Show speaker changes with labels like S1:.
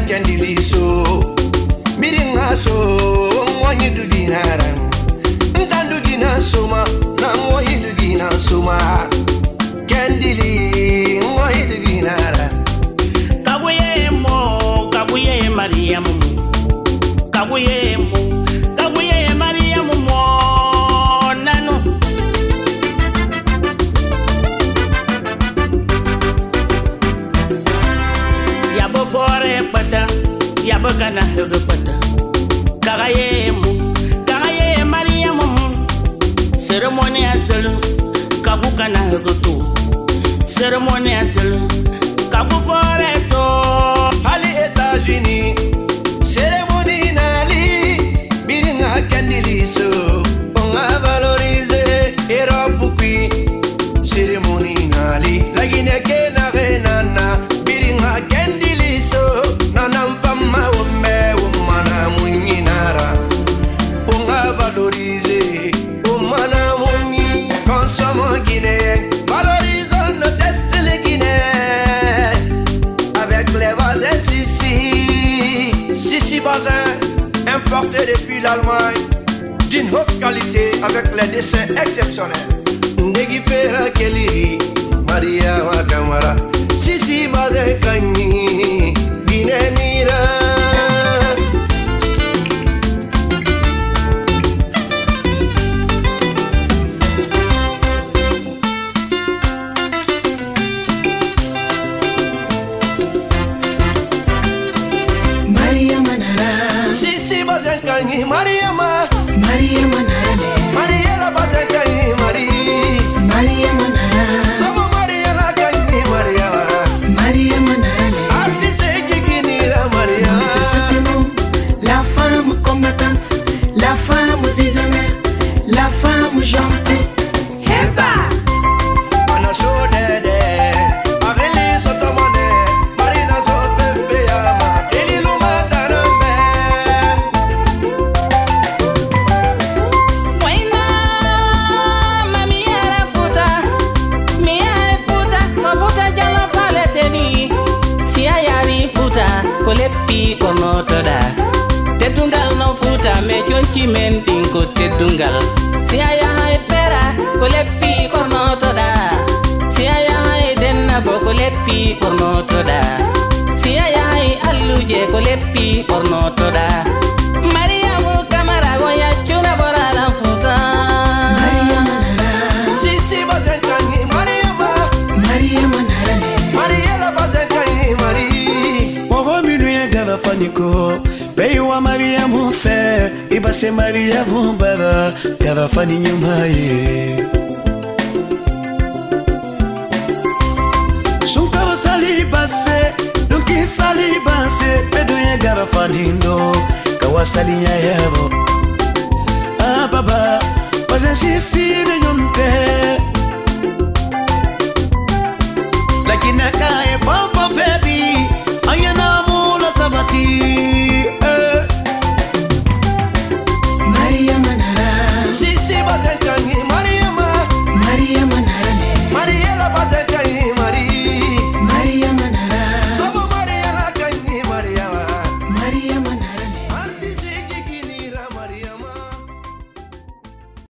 S1: Kendiliso Miringa so Mwanyi dugina Ntandu gina soma Na mwanyi dugina soma Kendili Mwanyi dugina
S2: Kabuye mo Kabuye Mariamu Kabuye mo Kabuye Mariamu mo Nano Yabo fore pata Yabo gana hege pata Kagaye mo Kagaye Mariamu Cérémonie azelu Kabu gana hege to Cérémonie azelu Kabu fore to
S1: Ali États-Unis Cérémonie nali Biringa Kendiliso On a valorisé Europe qui Cérémonie nali La Guinée Kena Renana Biringa Kendiliso Nanam Pama Wome Womana Muninara On a valorisé Womana Muni Consommons Guinéen Valorisons nos destinées Guinéens Avec les voisins Sissi Bazin Importé depuis l'Allemagne D'une haute qualité avec les dessins exceptionnels Ndegi Fera Kelly Maria Wakamara Sissi Bazin Kanyi Guinée Mira Mariama
S3: Mariama Narale
S1: Mariela Bazakani
S3: Mariama Narale
S1: Sama Mariela Kani Mariama
S3: Mariama Narale
S1: Artiste Giginira Mariama
S3: Soutenons la femme combattante, la femme visionnaire, la femme gentille. Heba
S1: Ana Sodede Areli Sotomone Marina Sofeama Eli Luma Tarambe
S2: Kolepi kono toda Tedungal no futa me chonchi mending ko tedungal Siaya hai pera kolepi kono toda Siaya hai denna bo kolepi kono toda Siaya hai alluje kolepi kono toda Mariamu kamara goya chuna bora la futa
S3: Mariama Narale
S1: Sisi Bazakani Mariama
S3: Mariama Narale
S1: Mariela Bazakani Mariama
S4: Gava faniko Beiwa Mariamu fe Ibase Mariamu baba Gava fani nyumaye Sunkawa salibase Dunki salibase Beduye gava fanindo Kawasali ya yabo Ah baba Bazen sisi ne nyumte Lakini kae pampa baby Ayana
S3: Mariama Narale
S1: Sisi Bazakani Mariama
S3: Mariama Narale
S1: Mariela Bazakani